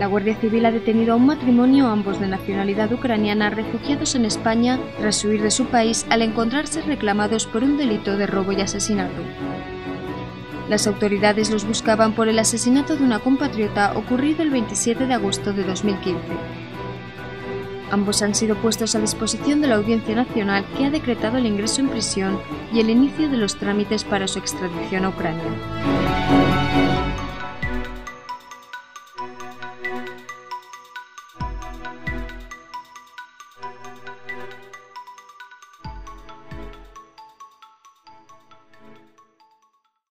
Guardia Civil ha detenido a un matrimonio, ambos de nacionalidad ucraniana, refugiados en España tras huir de su país al encontrarse reclamados por un delito de robo y asesinato. Las autoridades los buscaban por el asesinato de una compatriota ocurrido el 27 de agosto de 2015. Ambos han sido puestos a disposición de la Audiencia Nacional, que ha decretado el ingreso en prisión y el inicio de los trámites para su extradición a Ucrania.